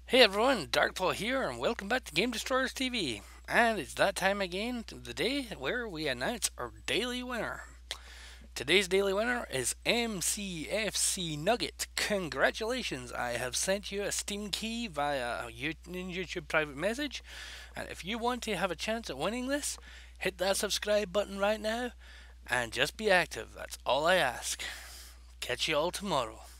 Hey everyone, Darkpaw here, and welcome back to Game Destroyers TV. And it's that time again of the day where we announce our daily winner. Today's daily winner is MCFC Nugget. Congratulations! I have sent you a Steam key via a YouTube private message, and if you want to have a chance at winning this, hit that subscribe button right now and just be active. That's all I ask. Catch you all tomorrow.